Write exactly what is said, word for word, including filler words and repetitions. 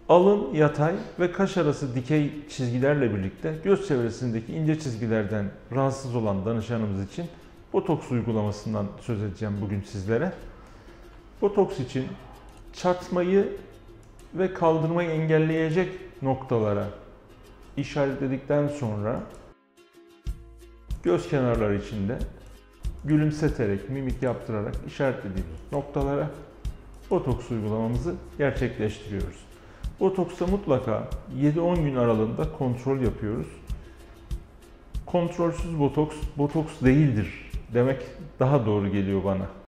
Alın yatay ve kaş arası dikey çizgilerle birlikte göz çevresindeki ince çizgilerden rahatsız olan danışanımız için botoks uygulamasından söz edeceğim bugün sizlere. Botoks için çatmayı ve kaldırmayı engelleyecek noktalara işaretledikten sonra göz kenarları içinde gülümseterek, mimik yaptırarak işaretlediğimiz noktalara botoks uygulamamızı gerçekleştiriyoruz. Botoksta mutlaka yedi on gün aralığında kontrol yapıyoruz. Kontrolsüz botoks, botoks değildir demek daha doğru geliyor bana.